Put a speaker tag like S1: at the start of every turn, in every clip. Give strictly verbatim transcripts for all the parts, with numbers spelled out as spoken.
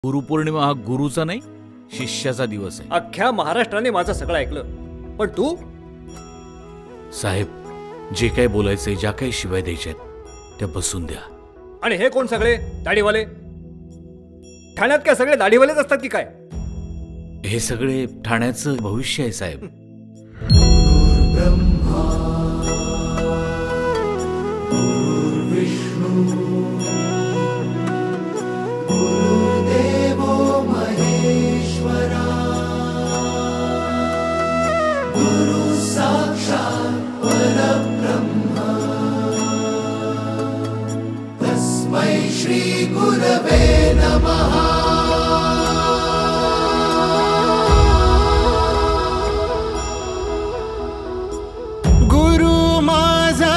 S1: गुरुपौर्णिमा हा गुरुचा नाही शिष्याचा दिवस आहे.
S2: अख्ख्या महाराष्ट्राने माझं सगळं ऐकलं, पण तू?
S1: साहेब, जे काही बोलायचंय, ज्या काही शिवाय द्यायच्या आहेत त्या बसून द्या.
S2: आणि हे कोण सगळे दाढीवाले? ठाण्यात काय सगळे दाढीवालेच असतात की काय?
S1: हे सगळे ठाण्याचं भविष्य आहे साहेब.
S3: श्री गुरवे नमः. गुरु माझा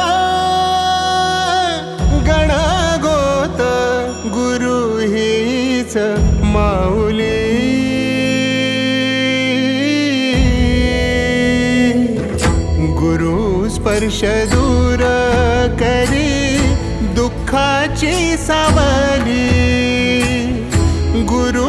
S3: गणगोत, गुरु हीच माऊली. गुरु स्पर्श दूर करी दुःखाची सावली. गुरु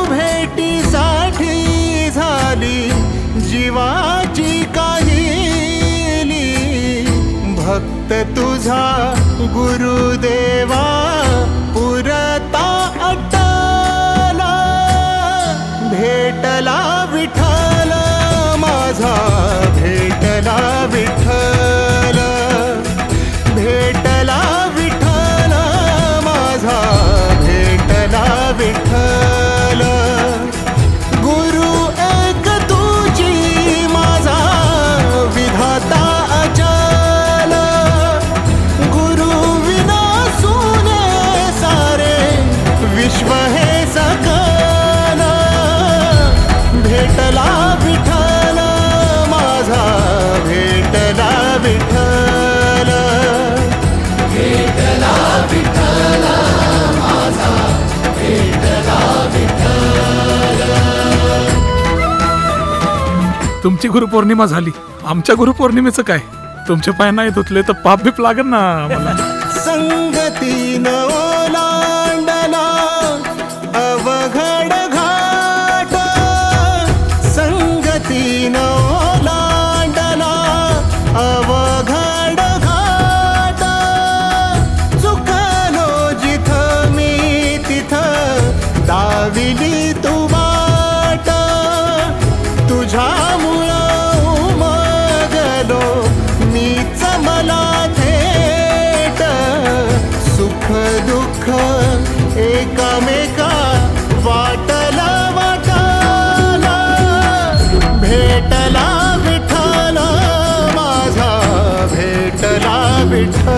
S3: भेटीसाठी झाली जीवाची काहिली. भक्त तुझा गुरुदेवा पुरता अटला. भेटला विठ्ठल माझा, भेटला विठ्ठल, भेटला विठ्ठल माझा, भेटला विठ्ठल. गुरु एक तुझी माझा विधाता अचल. गुरु विना सुने सारे विश्व हे सकल. भेटला विठ्ठल माझा, भेटला विठ्ठल, भेटला विठ्ठल माझा, भेटला विठ्ठल.
S4: तुमची गुरुपौर्णिमा झाली, आमच्या गुरुपौर्णिमेचं काय? तुमच्या पाय नाही धुतले तर पाप बीप लागेल ना मला.
S3: संगतीन ओलांडला अवघड घाट. संगतीन ओलांडला अवघड घाट. चुकलो जिथं मी तिथं दाविली तू वाट. तुझ्यामुळं उमगलो मीच मला थेट. सुख दुःख एकामेका वाटला वाटला. भेटला विठ्ठल माझा, भेटला विठ्ठल.